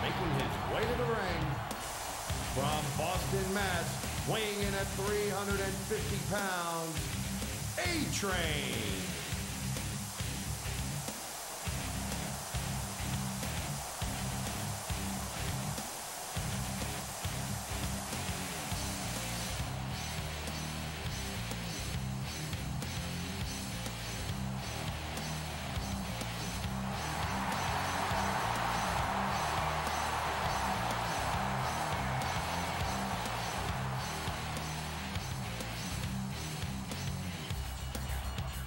making his way to the ring from Boston, Mass, weighing in at 350 pounds, A-Train.